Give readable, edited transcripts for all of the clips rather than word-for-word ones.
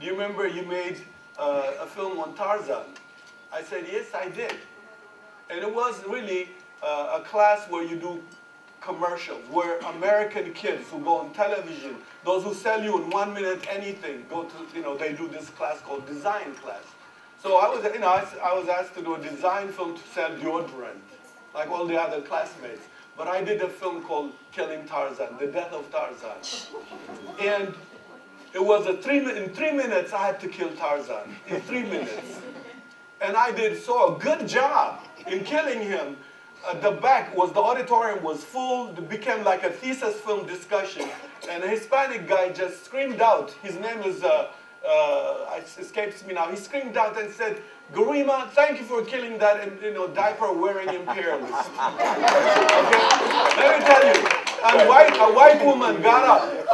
do you remember you made a film on Tarzan? I said, yes, I did. And it was really a class where you do commercials, where American kids who go on television, those who sell you in 1 minute anything, go to, they do this class called design class. So I was asked to do a design film to sell deodorant, like all the other classmates. But I did a film called Killing Tarzan, The Death of Tarzan. And it was in 3 minutes I had to kill Tarzan, in 3 minutes. And I did a good job in killing him. The auditorium was full. It became like a thesis film discussion. And a Hispanic guy just screamed out. His name is, it escapes me now. He screamed out and said, Gerima, thank you for killing that, diaper-wearing imperialist. Okay? Let me tell you, a white woman got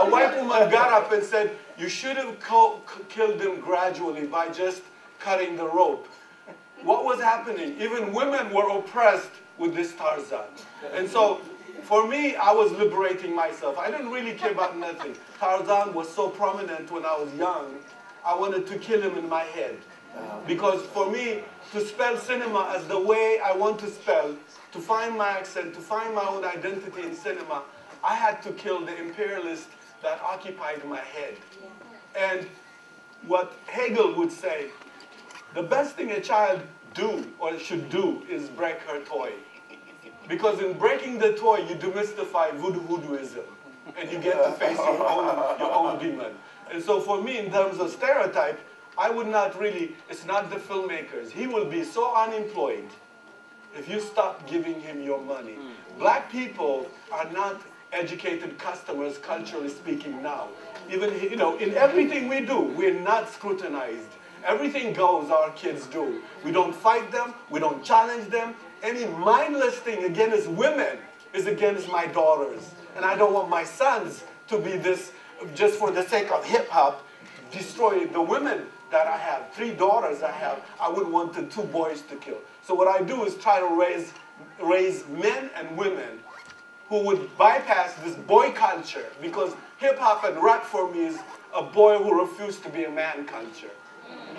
up and said, you should have killed him gradually by just cutting the rope. What was happening? Even women were oppressed with this Tarzan. And so, for me, I was liberating myself. I didn't really care about nothing. Tarzan was so prominent when I was young, I wanted to kill him in my head. Because for me, to spell cinema as the way I want to spell, to find my accent, to find my own identity in cinema, I had to kill the imperialist that occupied my head. And what Hegel would say, the best thing a child should do is break her toy. Because in breaking the toy, you demystify voodooism. And you get to face your own demon. And so for me, in terms of stereotype, I would not really, it's not the filmmakers. He will be so unemployed if you stop giving him your money. Black people are not educated customers, culturally speaking now. Even, in everything we do, we're not scrutinized. Everything goes, our kids do. We don't fight them, we don't challenge them. Any mindless thing against women is against my daughters. And I don't want my sons to be this, just for the sake of hip-hop, destroy the women that I have, 3 daughters I have. I wouldn't want the 2 boys to kill. So what I do is try to raise men and women who would bypass this boy culture, because hip-hop and rap for me is a boy who refused to be a man culture.